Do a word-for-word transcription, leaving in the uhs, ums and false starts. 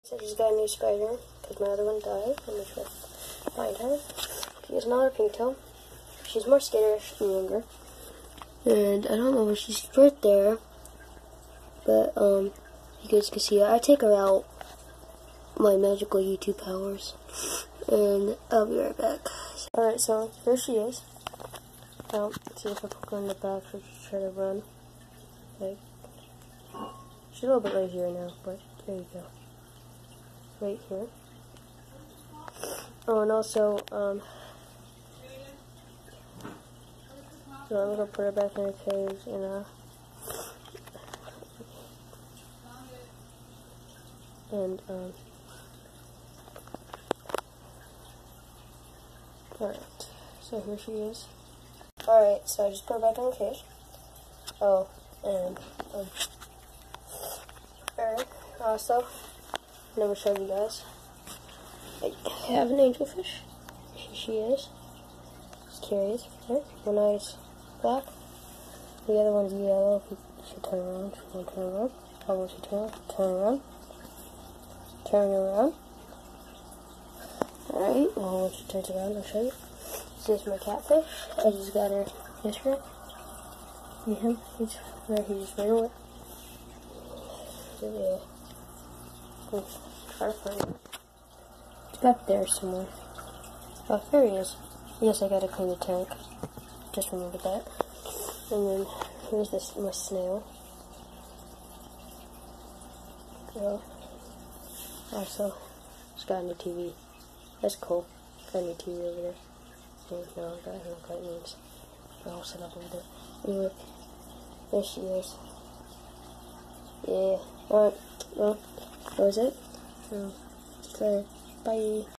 So she's got a new spider because my other one died. Let me try to find her. She has another pink tail. She's more skittish and younger. And I don't know if she's right there. But, um, you guys can see her. I take her out my magical YouTube powers. And I'll be right back. Alright, so here she is. Now, let's see if I poke her in the back so she try to run. Like, she's a little bit lazier now, but there you go. Right here. Oh, and also, um, so I'm gonna put her back in her cage, and uh, and um, alright, so here she is. Alright, so I just put her back in the cage. Oh, and um, alright, also, never showed you guys. I have an angelfish. Here she is. Just curious. Right? One eye's black. The other one's yellow. If you should turn around, she won't turn around. How will she turn? Turn around. Turn around. Alright, well, when she turns around, I'll show you. This is my catfish. I just got her yesterday. See him? He's where he just ran away. So, yeah. Let's try to find him. Back there somewhere. Oh, there he is. Yes, I gotta clean the tank. Just remembered that. And then here's this my snail. Oh. Also, it's got a new T V. That's cool. Got a new T V over there. So now I got no cartoons. They're all set up over there. Anyway, there she is. Yeah. Alright. Well, that was it. Um, okay. Bye.